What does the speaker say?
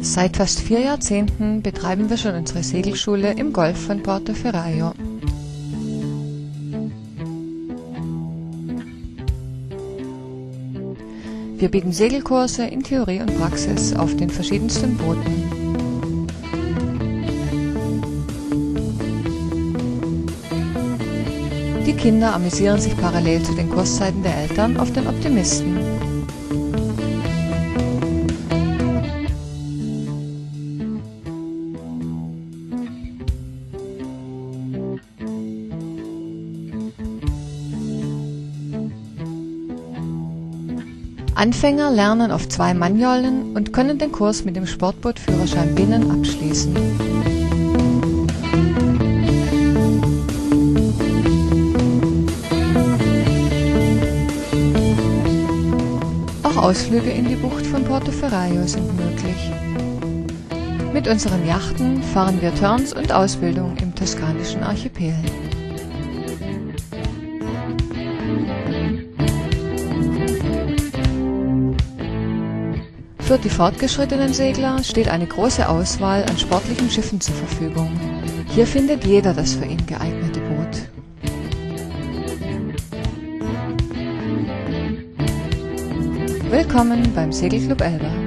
Seit fast 4 Jahrzehnten betreiben wir schon unsere Segelschule im Golf von Portoferraio. Wir bieten Segelkurse in Theorie und Praxis auf den verschiedensten Booten. Die Kinder amüsieren sich parallel zu den Kurszeiten der Eltern auf den Optimisten. Anfänger lernen auf 2 Magnollen und können den Kurs mit dem Sportbootführerschein Binnen abschließen. Auch Ausflüge in die Bucht von Portoferraio sind möglich. Mit unseren Yachten fahren wir Turns und Ausbildung im toskanischen Archipel. Für die fortgeschrittenen Segler steht eine große Auswahl an sportlichen Schiffen zur Verfügung. Hier findet jeder das für ihn geeignete Boot. Willkommen beim Segelclub Elba.